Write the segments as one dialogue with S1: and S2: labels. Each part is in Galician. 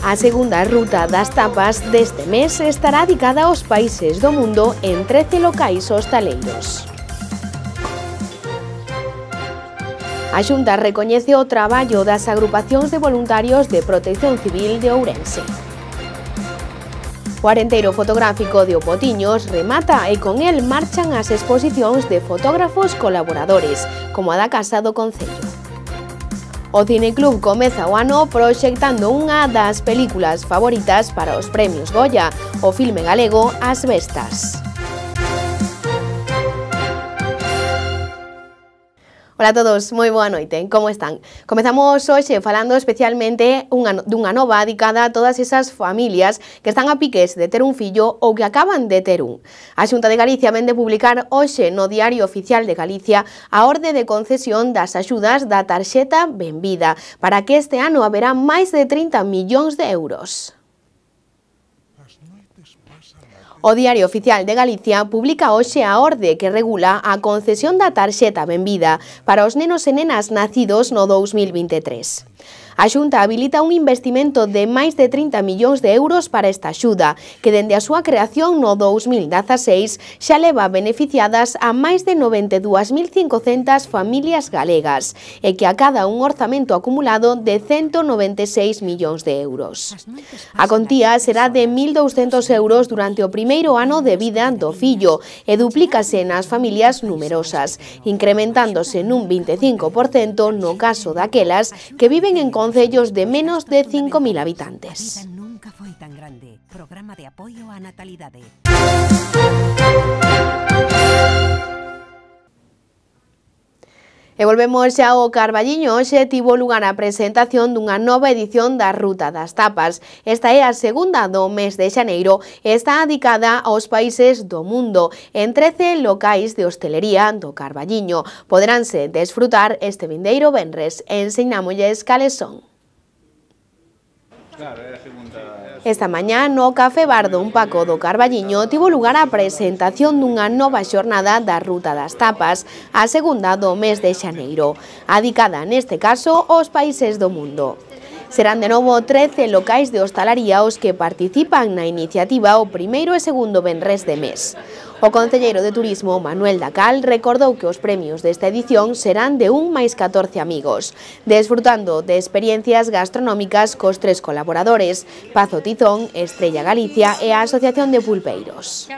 S1: A segunda ruta das tapas deste mes estará dedicada aos países do mundo en 13 locais hostaleiros. A Xunta recoñece o traballo das agrupacións de voluntarios de Protección Civil de Ourense. O arenteiro fotográfico de O Potiños remata e con el marchan as exposicións de fotógrafos colaboradores, como a da Casa do Concello. O Cineclub comeza o ano proxectando unha das películas favoritas para os premios Goya, o filme galego As Bestas. Ola a todos, moi boa noite, como están? Comezamos hoxe falando especialmente dunha nova dedicada a todas esas familias que están a piques de ter un fillo ou que acaban de ter un. A Xunta de Galicia vén de publicar hoxe no Diario Oficial de Galicia a orde de concesión das axudas da tarxeta Benvida, para que este ano haberá máis de 30 millóns de euros. O Diario Oficial de Galicia publica hoxe a orde que regula a concesión da tarxeta Benvida para os nenos e nenas nacidos no 2023. A Xunta habilita un investimento de máis de 30 millóns de euros para esta axuda, que dende a súa creación no 2016 xa leva beneficiadas a máis de 92.500 familias galegas e que acada un orzamento acumulado de 196 millóns de euros. A contía será de 1.200 euros durante o primeiro ano de vida do fillo e duplícase nas familias numerosas, incrementándose nun 25% no caso daquelas que viven en concellos de menos de 5.000 habitantes.
S2: Nunca foi tan grande. Programa de apoio á natalidade.
S1: E volvemos xa ao Carballiño. Hoxe tivo lugar a presentación dunha nova edición da Ruta das Tapas. Esta é a segunda do mes de xaneiro e está dedicada aos países do mundo en 13 locais de hostelería do Carballiño. Poderánse desfrutar este vindeiro venres. Enseñámolles cales son. Esta mañá no Café Bar do Paco do Carballiño tivo lugar a presentación dunha nova xornada da Ruta das Tapas, a segunda do mes de xaneiro, adicada neste caso aos países do mundo. Serán de novo 13 locais de hostalaría os que participan na iniciativa o primeiro e segundo venres de mes. O concelleiro de Turismo, Manuel Dacal, recordou que os premios desta edición serán de 1 máis 14 amigos, desfrutando de experiencias gastronómicas cos 3 colaboradores, Pazo Tizón, Estrella Galicia e a Asociación de Pulpeiros.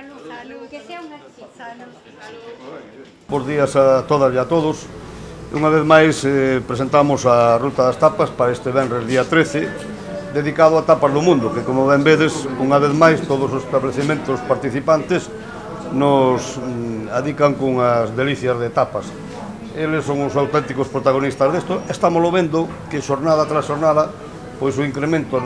S3: Bos días a todas e a todos. Unha vez máis presentamos a Ruta das Tapas para este venres día 13, dedicado a tapas do mundo, que como ben vedes, unha vez máis todos os establecementos participantes nos adican cunhas delicias de tapas. Eles son os auténticos protagonistas desto. Estamos vendo que xornada tras xornada, pois o incremento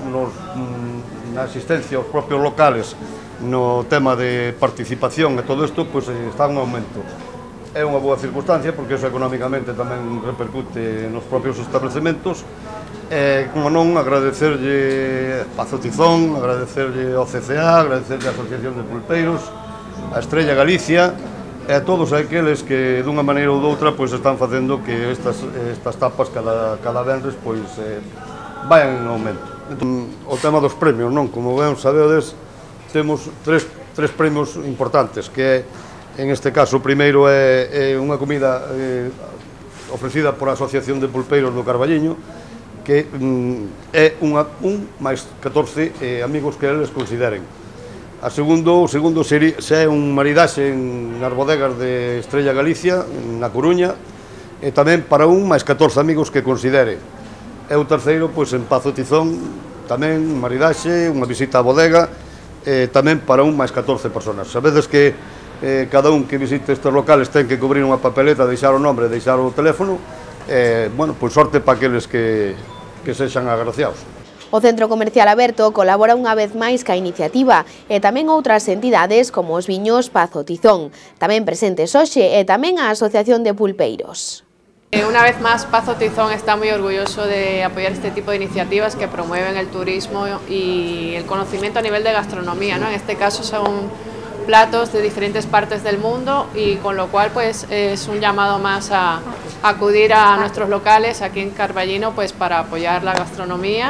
S3: na asistencia aos propios locales, no tema de participación e todo isto, pois está en aumento. É unha boa circunstancia porque eso económicamente tamén repercute nos propios establecementos. Como non, agradecerlle a Pazo Tizón, agradecerlle ao CCA, agradecerlle a Asociación de Pulpeiros, a Estrella Galicia e a todos aqueles que dunha maneira ou doutra pois están facendo que estas tapas cada venres pois vayan en aumento. O tema dos premios, non? Como ben sabedes, temos tres premios importantes, que é, en este caso, o primeiro é unha comida ofrecida por a Asociación de Pulpeiros do Carballiño, que é un máis 14 amigos que eles consideren. O segundo xa é un maridaxe nas bodegas de Estrella Galicia, na Coruña, e tamén para 1 máis 14 amigos que considere. E o terceiro, pois, en Pazo Tizón, tamén maridaxe, unha visita á bodega, tamén para 1 máis 14 personas. Sabedes que cada un que visite estes locales ten que cubrir unha papeleta, deixar o nombre, deixar o teléfono, bueno, pois sorte para aqueles que sexan agraciados.
S1: O Centro Comercial Aberto colabora unha vez máis ca iniciativa e tamén outras entidades como os viños Pazo Tizón, tamén presentes hoxe e tamén a Asociación de Pulpeiros.
S4: Una vez más, Pazo Tizón está muy orgulloso de apoyar este tipo de iniciativas que promueven el turismo y el conocimiento a nivel de gastronomía, ¿no? En este caso son platos de diferentes partes del mundo y con lo cual pues es un llamado más a acudir a nuestros locales aquí en Carballiño pues para apoyar la gastronomía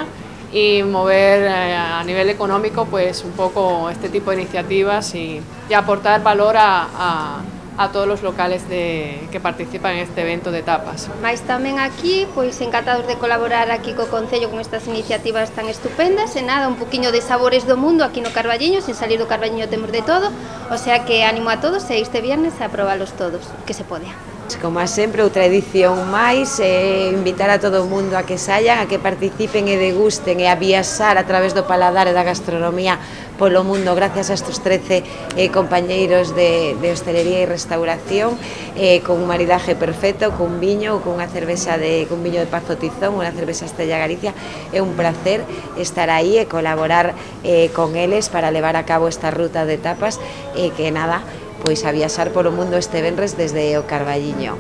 S4: y mover a nivel económico pues un poco este tipo de iniciativas y aportar valor a todos los locales que participan en este evento de tapas.
S5: Mais tamén aquí, pois encantados de colaborar aquí co Concello con estas iniciativas tan estupendas e nada, un poquinho de sabores do mundo aquí no Carballiño, sin salir do Carballiño temos de todo, o sea que animo a todos e este viernes a probalos todos, que se pode.
S6: Como sempre, outra edición máis, invitar a todo o mundo a que saian, a que participen e degusten e a viaxar a través do paladar e da gastronomía polo mundo gracias a estes 13 compañeiros de hostelería e restauración, con un maridaje perfecto, cun viño, cun viño de Pazo Tizón, unha cervexa Estrella Galicia. É un placer estar aí e colaborar con eles para levar a cabo esta ruta de tapas e que nada, pois a viaxar polo mundo este venres desde o Carballiño.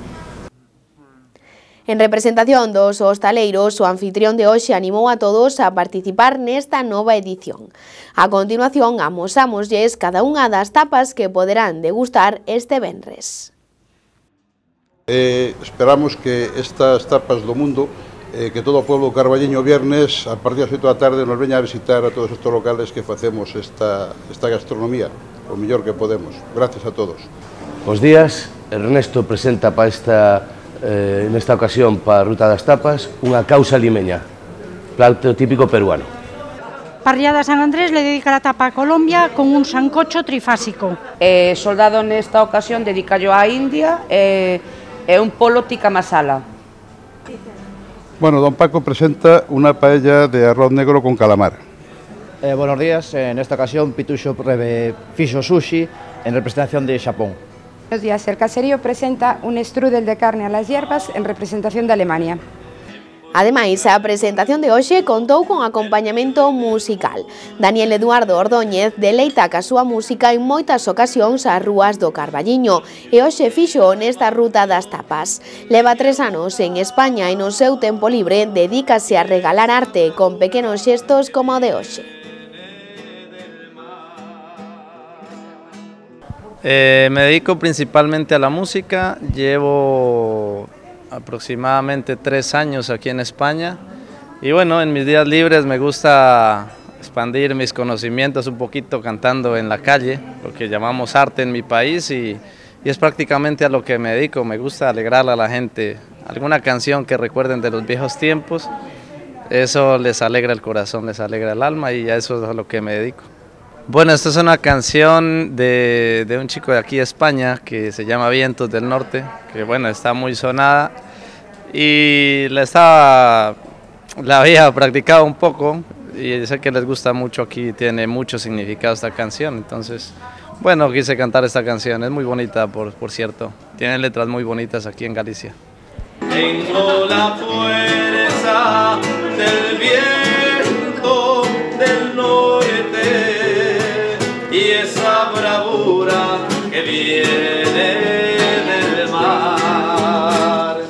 S1: En representación dos hostaleiros, o anfitrión de hoxe animou a todos a participar nesta nova edición. A continuación, amosámoslles cada unha das tapas que poderán degustar este venres.
S7: Esperamos que estas tapas do mundo, que todo o pueblo carballiño viernes, a partir das 8 da tarde, nos veña a visitar a todos estes locales que facemos esta gastronomía, o mellor que podemos. Gracias a todos.
S8: Bos días, Ernesto presenta nesta ocasión para a Ruta das Tapas unha causa limeña, plato típico peruano.
S9: Parrillada San Andrés le dedica la tapa a Colombia con un sancocho trifásico.
S10: Soldado nesta ocasión dedicarlo a India e un polo tikka masala.
S7: Bueno, don Paco presenta unha paella de arroz negro con calamar.
S11: Buenos días, en esta ocasión Pituxo fixo sushi en representación de Xapón.
S12: Buenos días, el caserío presenta un strudel de carne a las hierbas en representación de Alemania.
S1: Ademais, a presentación de hoxe contou con acompañamento musical. Daniel Eduardo Ordóñez deleita ca súa música en moitas ocasións ás rúas do Carballiño e hoxe fixo nesta Ruta das Tapas. Leva 3 anos en España e no seu tempo libre dedícase a regalar arte con pequenos xestos como o de hoxe.
S13: Me dedico principalmente a la música, llevo aproximadamente 3 años aquí en España y bueno, en mis días libres me gusta expandir mis conocimientos un poquito cantando en la calle, lo que llamamos arte en mi país y es prácticamente a lo que me dedico. Me gusta alegrarle a la gente, alguna canción que recuerden de los viejos tiempos, eso les alegra el corazón, les alegra el alma y a eso es a lo que me dedico. Bueno, esta es una canción de un chico de aquí de España que se llama Vientos del Norte, que bueno, está muy sonada y la había practicado un poco y sé que les gusta mucho aquí, tiene mucho significado esta canción, entonces bueno, quise cantar esta canción, es muy bonita por cierto, tiene letras muy bonitas aquí en Galicia.
S14: Tengo la fuerza del viento del norte y esa bravura que viene del mar.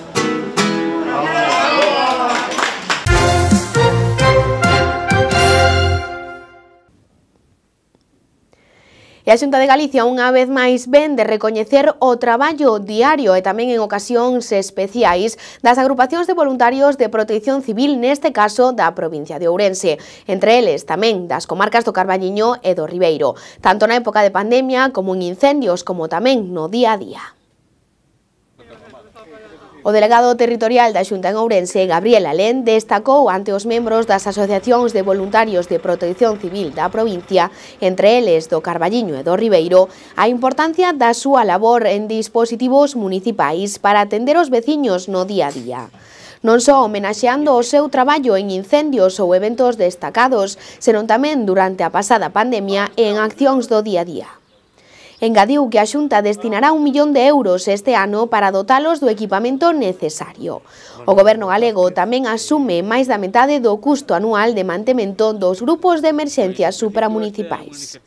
S1: E a Xunta de Galicia unha vez máis ven de recoñecer o traballo diario e tamén en ocasións especiais das agrupacións de voluntarios de protección civil, neste caso da provincia de Ourense, entre eles tamén das comarcas do Carballiño e do Ribeiro, tanto na época de pandemia como en incendios, como tamén no día a día. O delegado territorial da Xunta en Ourense, Gabriel Alén, destacou ante os membros das asociacións de voluntarios de protección civil da provincia, entre eles do Carballiño e do Ribeiro, a importancia da súa labor en dispositivos municipais para atender os veciños no día a día. Non só homenaxeando o seu traballo en incendios ou eventos destacados, senón tamén durante a pasada pandemia e en accións do día a día. Engadiu que a Xunta destinará 1 millón de euros este ano para dotalos do equipamento necesario. O Goberno galego tamén asume máis da metade do custo anual de mantemento dos grupos de emerxencia supramunicipais.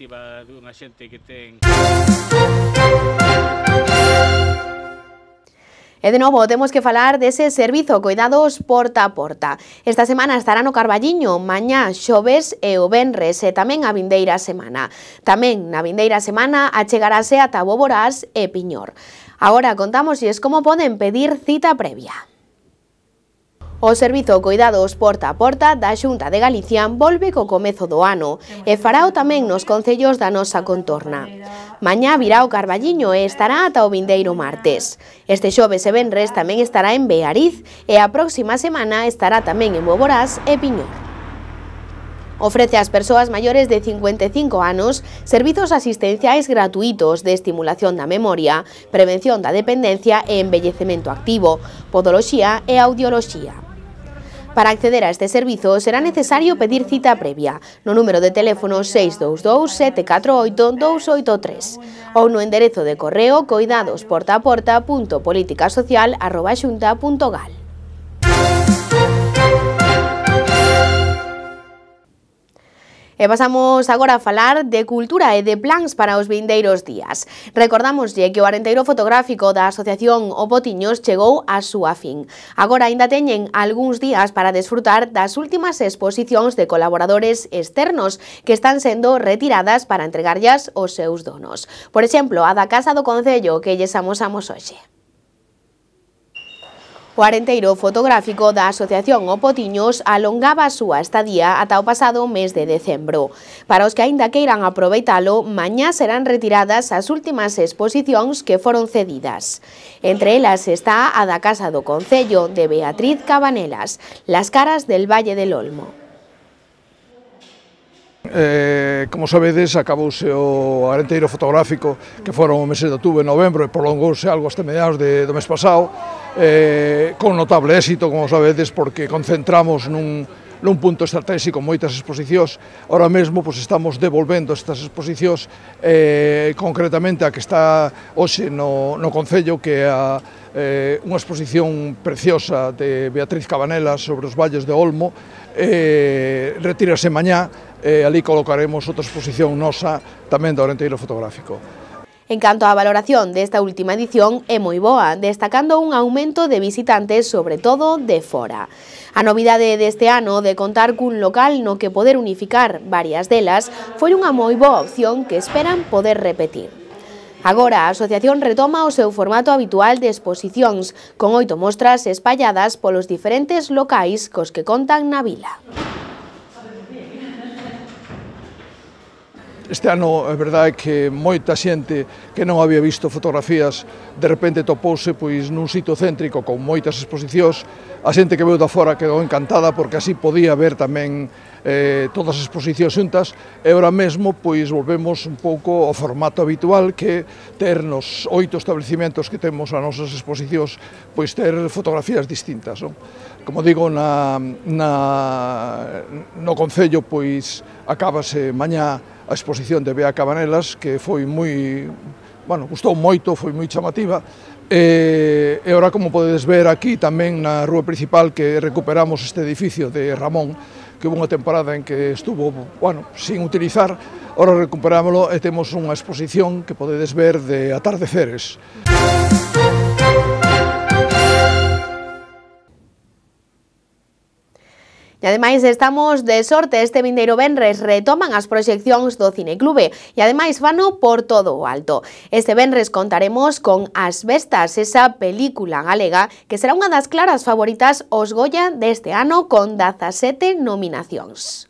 S1: E de novo temos que falar dese servizo Coidados Porta a Porta. Esta semana estará no Carballiño, mañá, xoves e o venres e tamén a vindeira semana. Tamén na vindeira semana achegarase ata Boborás e Piñor. Agora contámoslles como poden pedir cita previa. O servizo Coidados Porta a Porta da Xunta de Galicia volve co comezo do ano e farao tamén nos concellos da nosa contorna. Mañá virá o Carballiño e estará ata o vindeiro martes. Este xoves e venres tamén estará en Beariz e a próxima semana estará tamén en Boborás e Piñor. Ofrece ás persoas maiores de 55 anos servizos asistenciais gratuitos de estimulación da memoria, prevención da dependencia e embellecemento activo, podoloxía e audioloxía. Para acceder a este servizo será necesario pedir cita previa no número de teléfono 622 748 283 ou no enderezo de correo coidadosportaaporta.politicasocial@xunta.gal. E pasamos agora a falar de cultura e de plans para os vindeiros días. Recordamoslle que o arenteiro fotográfico da Asociación O Potiños chegou á súa fin. Agora aínda teñen algúns días para desfrutar das últimas exposicións de colaboradores externos que están sendo retiradas para entregarllas aos seus donos. Por exemplo, a da Casa do Concello que lles amosamos hoxe. O arenteiro fotográfico da Asociación O Potiños alongaba a súa estadía ata o pasado mes de decembro. Para os que aínda queiran aproveitalo, mañá serán retiradas as últimas exposicións que foron cedidas. Entre elas está a da Casa do Concello de Beatriz Cabanelas, Las caras del Valle del Olmo.
S15: Como sabedes, acabouse o arenteiro fotográfico que foron o meses de outubro e novembro e prolongouse algo hasta mediados do mes pasado, con notable éxito, como sabedes, porque concentramos nun punto estratégico moitas exposicións. Ahora mesmo estamos devolvendo estas exposicións, concretamente a que está hoxe no Concello, que é unha exposición preciosa de Beatriz Cabanelas sobre os valles de Olmo. Retírase mañá, ali colocaremos outra exposición nosa tamén do arenteiro fotográfico.
S1: En canto á valoración desta última edición, é moi boa, destacando un aumento de visitantes, sobre todo de fora. A novidade deste ano de contar cun local no que poder unificar varias delas foi unha moi boa opción que esperan poder repetir. Agora, a asociación retoma o seu formato habitual de exposicións, con 8 mostras espalladas polos diferentes locais cos que contan na vila.
S15: Este ano, a verdade é que moita xente que non había visto fotografías de repente topouse nun sitio céntrico con moitas exposicións. A xente que veu da fora quedou encantada porque así podía ver tamén todas as exposicións xuntas e ahora mesmo volvemos un pouco ao formato habitual, que ter nos 8 establecimentos que temos as nosas exposicións ter fotografías distintas. Como digo, no Concello acábase mañá a exposición de Bea Cabanelas, que foi gustou moito, foi moi chamativa, e agora, como podedes ver aquí tamén na rúa principal, que recuperamos este edificio de Ramón, que houve unha temporada en que estuvo, sin utilizar, agora recuperámoslo e temos unha exposición que podedes ver de atardeceres.
S1: E ademais estamos de sorte, este vindeiro venres retoman as proxeccións do Cineclube e ademais vano por todo o alto. Este venres contaremos con Asbestas, esa película galega que será unha das claras favoritas aos Goya deste ano con 17 nominacións.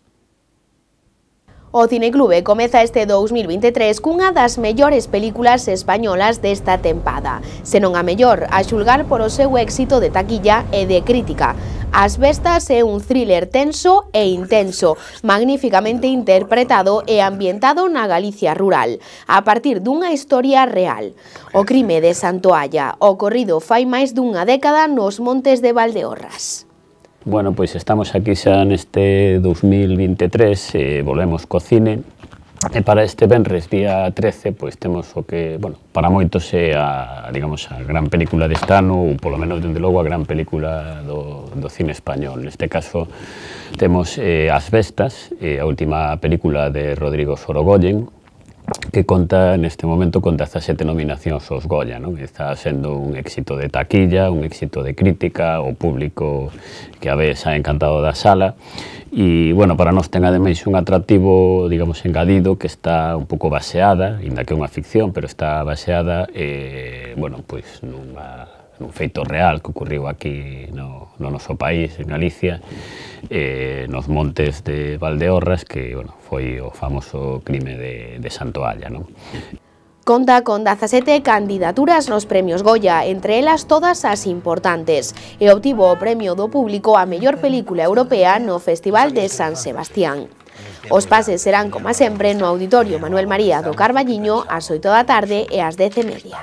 S1: O Cineclube comeza este 2023 cunha das mellores películas españolas desta tempada, senón a mellor, a xulgar por o seu éxito de taquilla e de crítica. Asbestas é un thriller tenso e intenso, magníficamente interpretado e ambientado na Galicia rural, a partir dunha historia real. O crime de Santoalla, ocorrido fai máis dunha década nos montes de Valdeorras.
S16: Bueno, pois estamos aquí xa neste 2023, volvemos co cine, e para este venres, día 13, pois temos o que, para moitos é a gran película deste ano, ou polo menos, dende logo, a gran película do cine español. Neste caso, temos Asbestas, a última película de Rodrigo Sorogoyen, que conta neste momento con 17 nominacións aos Goya, está sendo un éxito de taquilla, un éxito de crítica, o público que a vez ha encantado da sala, e, para nós ten ademais un atractivo, engadido, que está un pouco baseada, ainda que é unha ficción, pero está baseada, un feito real que ocurriu aquí no noso país, en Galicia, nos montes de Valdeorras, que foi o famoso crime de Santoalla.
S1: Conta con 17 candidaturas nos premios Goya, entre elas todas as importantes, e obtivo o premio do público a mellor película europea no Festival de San Sebastián. Os pases serán, como sempre, no Auditorio Manuel María do Carballiño ás 8 da tarde e ás 10:30.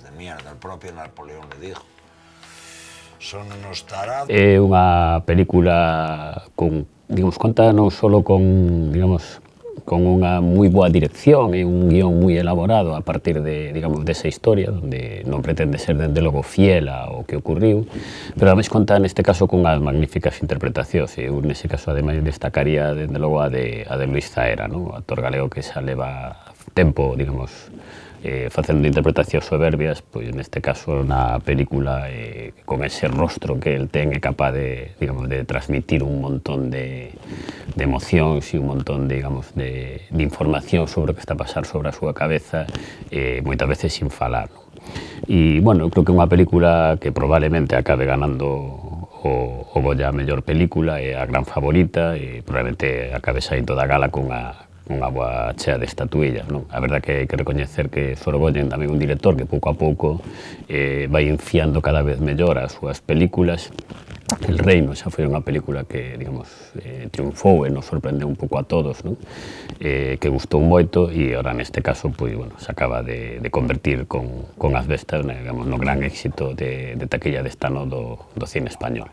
S16: É unha película con, conta non só con unha moi boa dirección e un guión moi elaborado a partir desa historia, onde non pretende ser, dende logo, fiel ao que ocurriu, pero ademais conta, neste caso, con unhas magníficas interpretacións. Eu, nese caso, ademais, destacaría, dende logo, a de Luis Zaera, o actor galego que xa leva tempo, facendo interpretacións soberbias, pois neste caso na película, con ese rostro que el ten, é capaz de transmitir un montón de emocións e un montón de información sobre o que está a pasar sobre a súa cabeza, moitas veces sin falar. E, bueno, creo que é unha película que probablemente acabe ganando o Goya a mellor película, é a gran favorita, e probablemente acabe saindo da gala con unha boa chea de estatuillas. A verdad que hai que recoñecer que Sorogoyen tamén un director que pouco a pouco vai enfiando cada vez mellor as súas películas. El Reino xa foi unha película que, triunfou e nos sorprendeu un pouco a todos, que gustou moito, e agora neste caso se acaba de convertir con Asbestas no gran éxito de taquilla deste ano do cine español.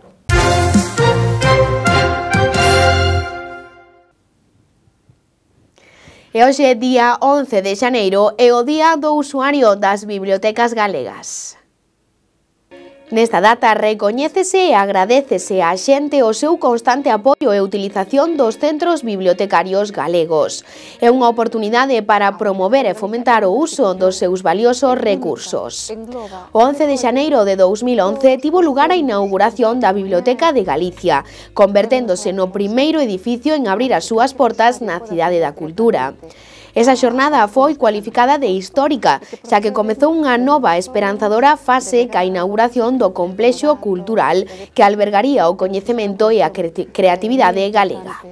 S1: E hoxe, día 11 de xaneiro, é o Día do Usuario das Bibliotecas Galegas. Nesta data recoñécese e agradécese á xente o seu constante apoio e utilización dos centros bibliotecarios galegos. É unha oportunidade para promover e fomentar o uso dos seus valiosos recursos. O 11 de xaneiro de 2011 tivo lugar a inauguración da Biblioteca de Galicia, converténdose no primeiro edificio en abrir as súas portas na Cidade da Cultura. Esa xornada foi cualificada de histórica, xa que comezou unha nova esperanzadora fase ca inauguración do complexo cultural que albergaría o coñecemento e a creatividade galega.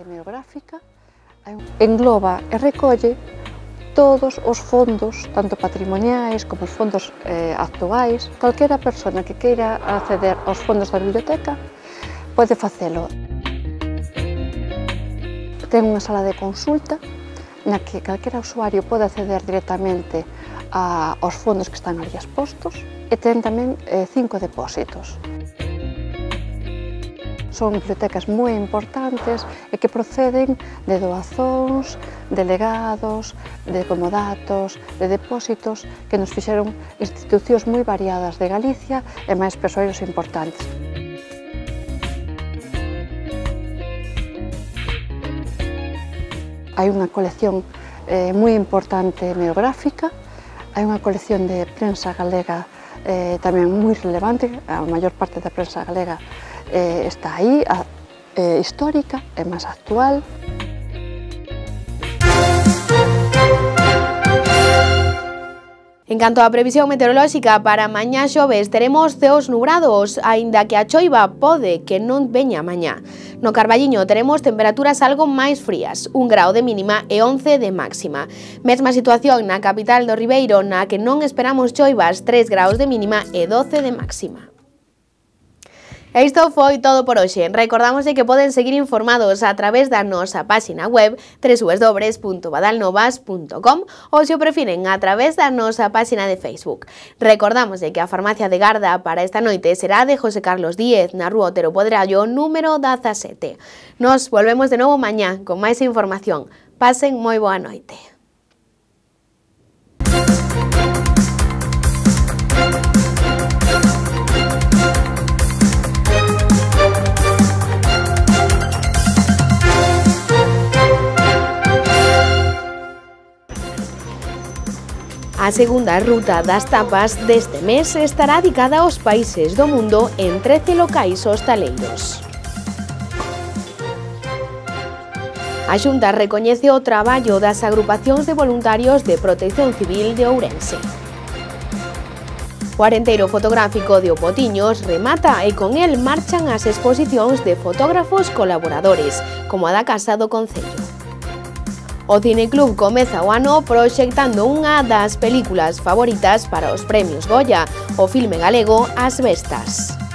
S17: Engloba e recolle todos os fondos, tanto patrimoniais como os fondos actuais. Calquera persona que queira acceder aos fondos da biblioteca pode facelo. Ten unha sala de consulta na que calquera usuario pode acceder directamente aos fondos que están ali expostos, e ten tamén 5 depósitos. Son bibliotecas moi importantes e que proceden de doazóns, de legados, de comodatos, de depósitos que nos fixeron institucións moi variadas de Galicia e máis persoeiros importantes. Hai unha colección moi importante meográfica, hai unha colección de prensa galega tamén moi relevante, a maior parte da prensa galega está aí, histórica e máis actual.
S1: En canto á previsión meteorolóxica, para mañá xoves teremos ceos nubrados, aínda que a choiva pode que non veña mañá. No Carballiño teremos temperaturas algo máis frías, 1 grao de mínima e 11 de máxima. Mesma situación na capital do Ribeiro, na que non esperamos choivas, 3 graos de mínima e 12 de máxima. E isto foi todo por hoxe. Recordamos que poden seguir informados a través da nosa páxina web www.badalnovas.com ou, se o prefiren, a través da nosa páxina de Facebook. Recordamos que a farmacia de garda para esta noite será de José Carlos Díez, na rúa Otero Podrallo, número 17. Nos volvemos de novo mañá con máis información. Pasen moi boa noite. A segunda ruta das tapas deste mes estará dedicada aos países do mundo en 13 locais hostaleiros. A Xunta recoñece o traballo das agrupacións de voluntarios de Protección Civil de Ourense. O arenteiro fotográfico de O Potiños remata e con el marchan as exposicións de fotógrafos colaboradores, como a da Casa do Concello. O Cineclub comeza o ano proxectando unha das películas favoritas para os premios Goya, o filme galego As Bestas.